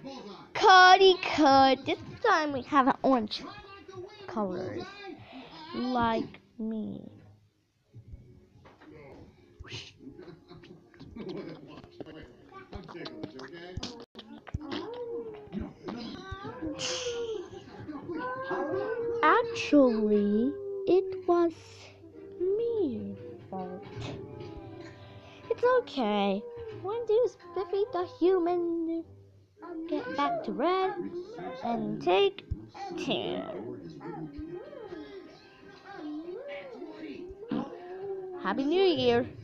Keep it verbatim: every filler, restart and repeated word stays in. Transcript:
Cuddy cut. This time we have an orange colors, like me. Actually, it was me fault. It's okay. When do Spiffy the human get back to red and take two? Happy New Year!